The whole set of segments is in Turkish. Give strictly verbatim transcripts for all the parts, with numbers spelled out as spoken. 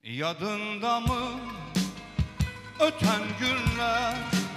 Yadında mı öten günler,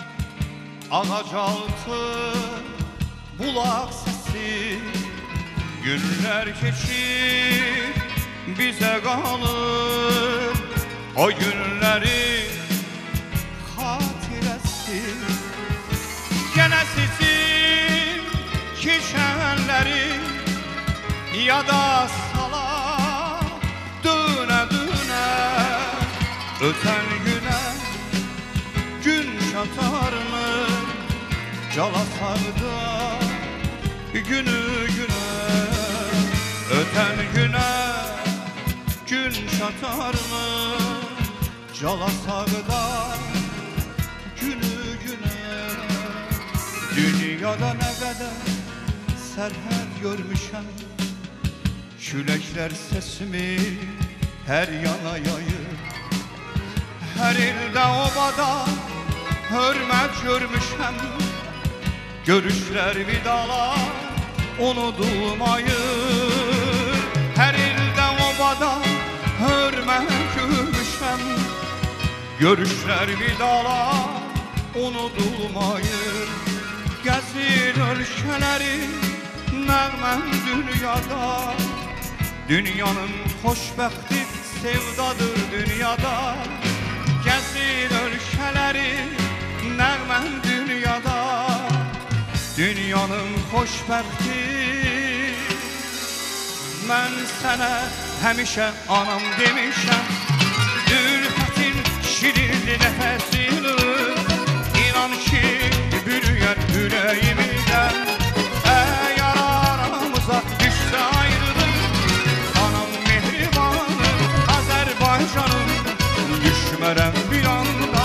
ağacaltı bulak sesi, günler geçir bize kalır o günleri hatiresi. Gene sizin kişenleri ya da sala düne düne, öten güne gün şatar mı calasarda günü güne, öten güne gün şatar mı calasarda günü güne. Dünyada ne kadar serhət görmüşəm, küləklər sesimi her yana yayır. Her ilde obada hürmet görmüşəm, görüşler vidalar unutulmayır. Her ilde obada hürmet görmüşəm, görüşler vidalar unutulmayır. Gezir ölkeleri nəğməm dünyada, dünyanın xoşbəxti sevdadır dünyada. Gezir ölkeleri nəğməm dünyada, dünyanın xoşbəxti. Mən sənə həmişə anam demişəm, ülfətin şirinli nəfəsini, inan ki bürüyər ürəyimdən. Əgər aramıza düşsə ayrılıq, anam mehribanım Azərbaycanım, düşmərəm bir anda.